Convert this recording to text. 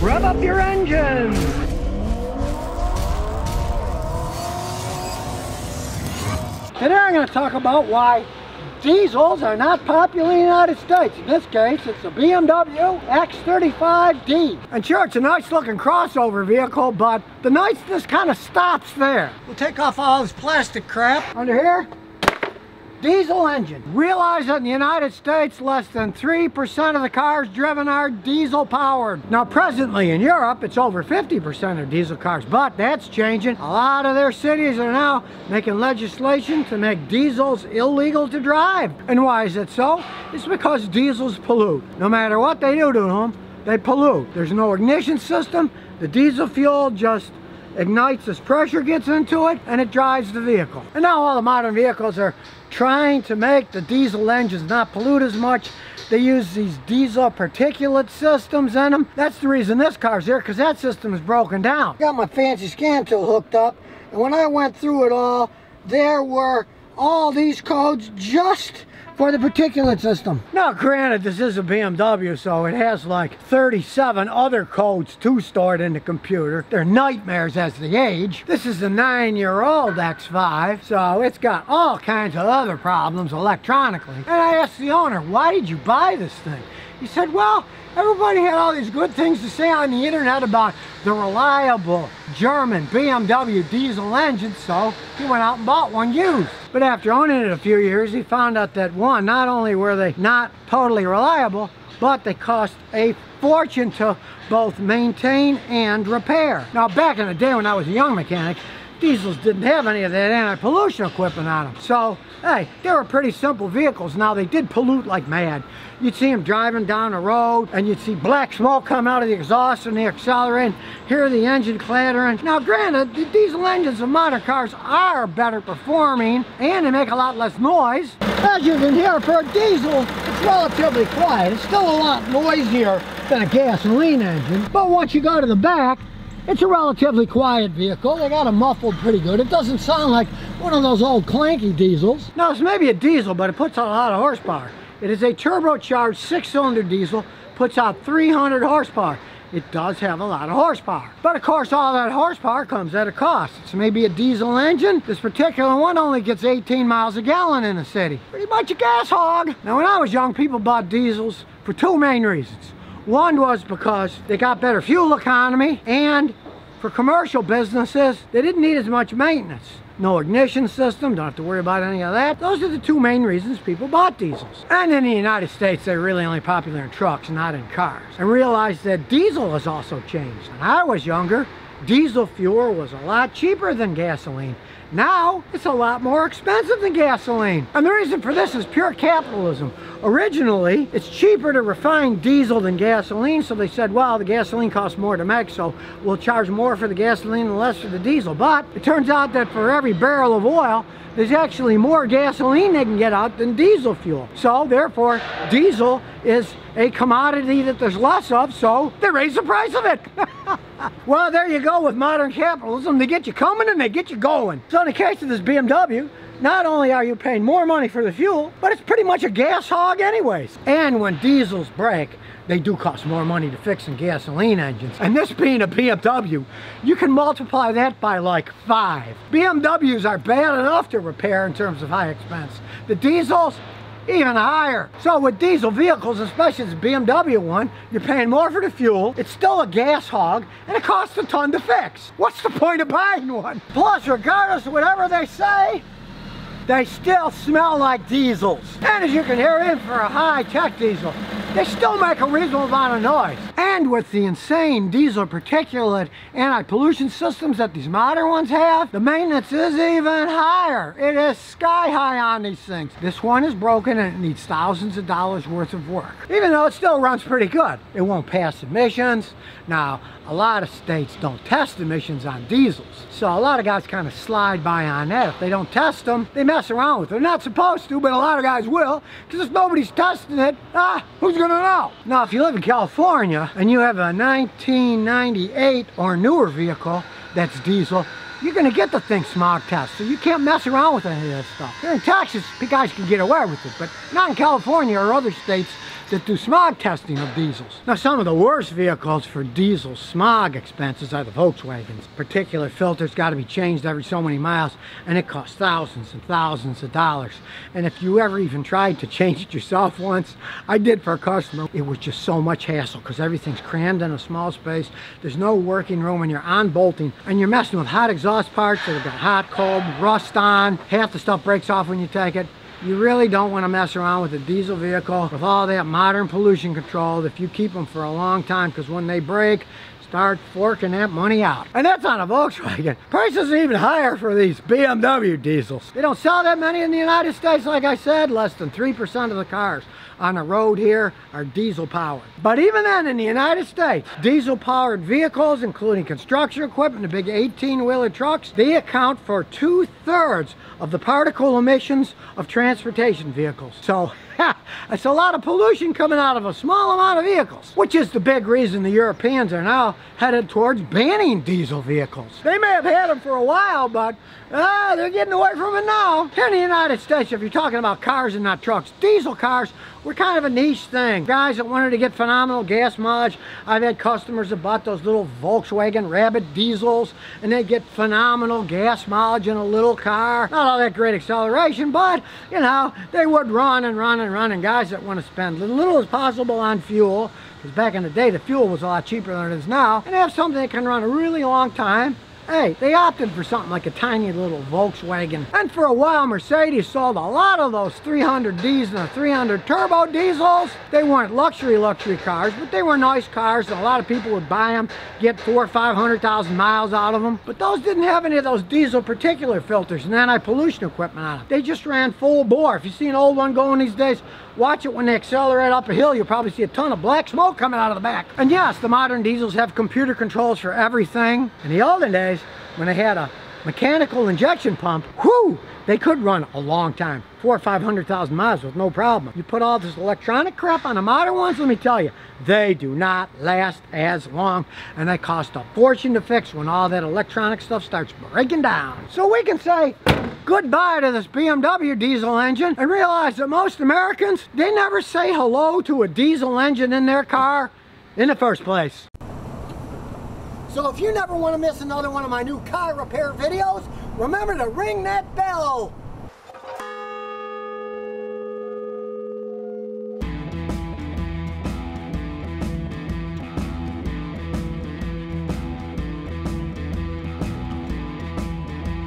Rev up your engine! Today I'm going to talk about why diesels are not popular in the United States. In this case, it's a BMW X35D. And sure, it's a nice looking crossover vehicle, but the niceness kind of stops there. We'll take off all this plastic crap. Under here, diesel engine. Realize that in the United States, less than 3% of the cars driven are diesel powered. Now presently in Europe, it's over 50% of diesel cars, but that's changing. A lot of their cities are now making legislation to make diesels illegal to drive. And why is it so? It's because diesels pollute. No matter what they do to them, they pollute. There's no ignition system. The diesel fuel just ignites as pressure gets into it, and it drives the vehicle. And now all the modern vehicles are trying to make the diesel engines not pollute as much. They use these diesel particulate systems in them. That's the reason this car's here, because that system is broken down. Got my fancy scan tool hooked up, and when I went through it all, there were all these codes just for the particulate system. Now granted, this is a BMW, so it has like 37 other codes too stored in the computer. They're nightmares as they age. This is a 9-year-old X5, so it's got all kinds of other problems electronically. And I asked the owner, why did you buy this thing? He said, well, everybody had all these good things to say on the internet about the reliable German BMW diesel engine, so he went out and bought one used. But after owning it a few years, he found out that one, not only were they not totally reliable, but they cost a fortune to both maintain and repair. Now back in the day when I was a young mechanic, diesels didn't have any of that anti-pollution equipment on them. So, hey, they were pretty simple vehicles. Now, they did pollute like mad. You'd see them driving down the road, and you'd see black smoke come out of the exhaust and the accelerator, hear the engine clattering. Now, granted, the diesel engines of modern cars are better performing, and they make a lot less noise. As you can hear, for a diesel, it's relatively quiet. It's still a lot noisier than a gasoline engine, but once you go to the back, it's a relatively quiet vehicle. They got it muffled pretty good. It doesn't sound like one of those old clanky diesels. Now, it's maybe a diesel, but it puts out a lot of horsepower. It is a turbocharged 6-cylinder diesel, puts out 300 horsepower. It does have a lot of horsepower. But of course, all that horsepower comes at a cost. It's maybe a diesel engine. This particular one only gets 18 miles a gallon in the city. Pretty much a gas hog. Now, when I was young, people bought diesels for two main reasons. One was because they got better fuel economy, and for commercial businesses, they didn't need as much maintenance. No ignition system, don't have to worry about any of that. Those are the two main reasons people bought diesels. And in the United States, they're really only popular in trucks, not in cars. I realized that diesel has also changed. When I was younger, diesel fuel was a lot cheaper than gasoline. Now, it's a lot more expensive than gasoline. And the reason for this is pure capitalism. Originally, it's cheaper to refine diesel than gasoline, so they said, well, the gasoline costs more to make, so we'll charge more for the gasoline and less for the diesel. But it turns out that for every barrel of oil, there's actually more gasoline they can get out than diesel fuel. So, therefore, diesel is a commodity that there's less of, so they raise the price of it. Well, there you go with modern capitalism. They get you coming and they get you going. So in the case of this BMW, not only are you paying more money for the fuel, but it's pretty much a gas hog anyways. And when diesels break, they do cost more money to fix than gasoline engines. And this being a BMW, you can multiply that by like 5. BMWs are bad enough to repair in terms of high expense. The diesels, even higher. So with diesel vehicles, especially the BMW one, you're paying more for the fuel, it's still a gas hog, and it costs a ton to fix. What's the point of buying one? Plus, regardless of whatever they say, they still smell like diesels. And as you can hear, in for a high-tech diesel, they still make a reasonable amount of noise. And with the insane diesel particulate anti-pollution systems that these modern ones have, the maintenance is even higher. It is sky high on these things. This one is broken and it needs thousands of dollars worth of work. Even though it still runs pretty good. It won't pass emissions. Now, a lot of states don't test emissions on diesels. So a lot of guys kind of slide by on that. If they don't test them, they mess around with them. They're not supposed to, but a lot of guys will, because if nobody's testing it, who's gonna know? Now, if you live in California and you have a 1998 or newer vehicle that's diesel, you're gonna get the thing smog test, so you can't mess around with any of that stuff. Here in Texas, guys can get away with it, but not in California or other states. that do smog testing of diesels. Now, some of the worst vehicles for diesel smog expenses are the Volkswagens. Particular filters got to be changed every so many miles, and it costs thousands and thousands of dollars. And if you ever even tried to change it yourself once, I did for a customer, it was just so much hassle because everything's crammed in a small space. There's no working room, and you're on bolting, and you're messing with hot exhaust parts that have got hot, cold, rust on. Half the stuff breaks off when you take it. You really don't want to mess around with a diesel vehicle with all that modern pollution control if you keep them for a long time, because when they break, start forking that money out. And that's on a Volkswagen. Prices are even higher for these BMW diesels. They don't sell that many in the United States, like I said. Less than 3% of the cars on the road here are diesel powered. But even then, in the United States, diesel powered vehicles, including construction equipment, the big 18-wheeler trucks, they account for 2/3 of the particle emissions of transportation vehicles. So it's a lot of pollution coming out of a small amount of vehicles, which is the big reason the Europeans are now headed towards banning diesel vehicles. They may have had them for a while, but they're getting away from it now. Here in the United States, if you're talking about cars and not trucks, diesel cars were kind of a niche thing. Guys that wanted to get phenomenal gas mileage. I've had customers that bought those little Volkswagen Rabbit diesels, and they get phenomenal gas mileage in a little car. Not all that great acceleration, but you know, they would run and run and run. And guys that want to spend as little as possible on fuel, because back in the day the fuel was a lot cheaper than it is now, and have something that can run a really long time, hey, they opted for something like a tiny little Volkswagen. And for a while, Mercedes sold a lot of those 300Ds and the 300 turbo diesels. They weren't luxury cars, but they were nice cars, and a lot of people would buy them, get 400,000 or 500,000 miles out of them. But those didn't have any of those diesel particulate filters and anti-pollution equipment on them. They just ran full bore. If you see an old one going these days, watch it when they accelerate up a hill. You'll probably see a ton of black smoke coming out of the back. And yes, the modern diesels have computer controls for everything. In the olden days, when they had a mechanical injection pump, whew, they could run a long time, 400,000 or 500,000 miles with no problem. You put all this electronic crap on the modern ones, let me tell you, they do not last as long, and they cost a fortune to fix when all that electronic stuff starts breaking down. So we can say goodbye to this BMW diesel engine and realize that most Americans, they never say hello to a diesel engine in their car in the first place. So if you never want to miss another one of my new car repair videos, remember to ring that bell.